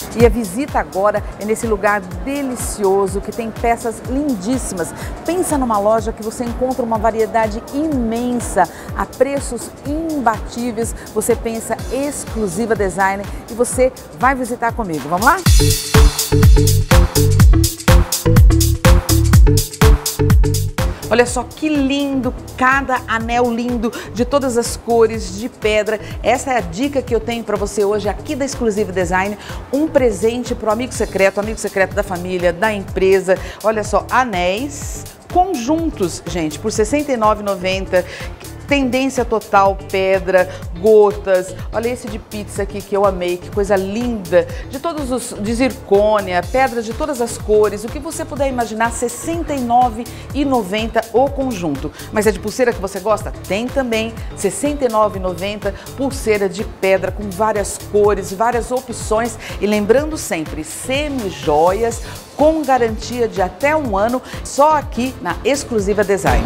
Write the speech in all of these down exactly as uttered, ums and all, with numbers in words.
E a visita agora é nesse lugar delicioso que tem peças lindíssimas. Pensa numa loja que você encontra uma variedade imensa, a preços imbatíveis. Você pensa Exclusiva Design e você vai visitar comigo. Vamos lá? Olha só que lindo, cada anel lindo, de todas as cores, de pedra. Essa é a dica que eu tenho para você hoje aqui da Exclusiva Design. Um presente para o amigo secreto, amigo secreto da família, da empresa. Olha só, anéis, conjuntos, gente, por sessenta e nove reais e noventa centavos. Tendência total, pedra, gotas. Olha esse de pizza aqui que eu amei, que coisa linda. De todos os, de zircônia, pedras de todas as cores, o que você puder imaginar, sessenta e nove reais e noventa centavos o conjunto. Mas é de pulseira que você gosta? Tem também, sessenta e nove reais e noventa centavos, pulseira de pedra com várias cores, várias opções. E lembrando sempre, semi-joias com garantia de até um ano, só aqui na Exclusiva Design.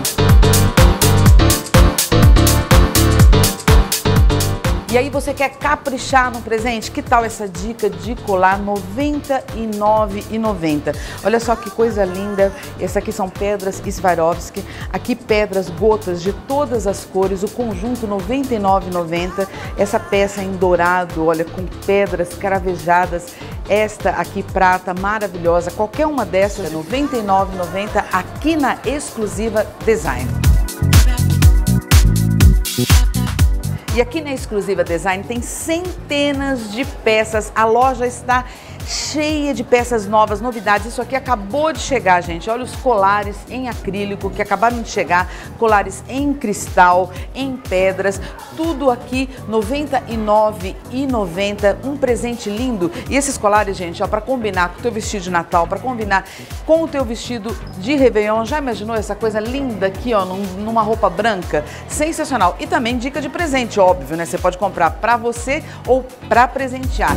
E aí você quer caprichar no presente? Que tal essa dica de colar noventa e nove reais e noventa centavos? Olha só que coisa linda. Essa aqui são pedras Swarovski. Aqui pedras, gotas de todas as cores. O conjunto noventa e nove reais e noventa centavos. Essa peça em dourado, olha, com pedras cravejadas. Esta aqui prata, maravilhosa. Qualquer uma dessas, noventa e nove reais e noventa centavos aqui na Exclusiva Design. E aqui na Exclusiva Design tem centenas de peças, a loja está cheia de peças novas, novidades. Isso aqui acabou de chegar, gente. Olha os colares em acrílico que acabaram de chegar, colares em cristal, em pedras, tudo aqui noventa e nove reais e noventa centavos, um presente lindo. E esses colares, gente, ó, para combinar com o teu vestido de Natal, para combinar com o teu vestido de Réveillon. Já imaginou essa coisa linda aqui, ó, num, numa roupa branca? Sensacional. E também dica de presente, óbvio, né? Você pode comprar para você ou para presentear.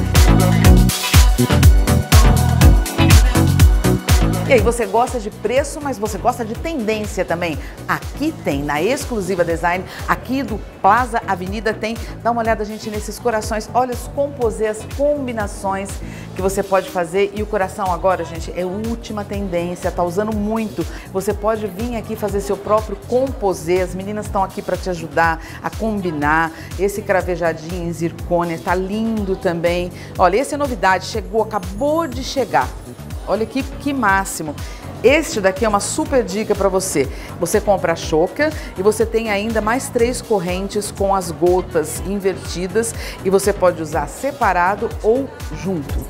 E aí, você gosta de preço, mas você gosta de tendência também? Aqui tem, na Exclusiva Design, aqui do Plaza Avenida tem. Dá uma olhada, gente, nesses corações. Olha os composês, as combinações que você pode fazer. E o coração agora, gente, é a última tendência, tá usando muito. Você pode vir aqui fazer seu próprio composê. As meninas estão aqui para te ajudar a combinar. Esse cravejadinho em zircônia, tá lindo também. Olha, essa é novidade, chegou, acabou de chegar. Olha que, que máximo. Este daqui é uma super dica para você. Você compra a choca e você tem ainda mais três correntes com as gotas invertidas e você pode usar separado ou junto.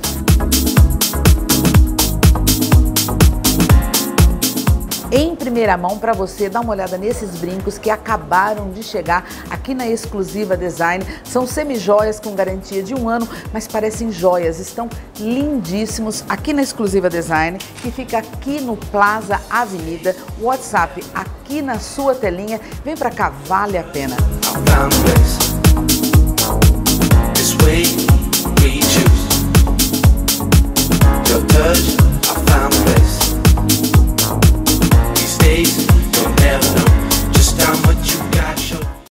Em primeira mão para você, dá uma olhada nesses brincos que acabaram de chegar aqui na Exclusiva Design. São semi-joias com garantia de um ano, mas parecem joias, estão lindíssimos aqui na Exclusiva Design, que fica aqui no Plaza Avenida. WhatsApp aqui na sua telinha. Vem para cá, vale a pena.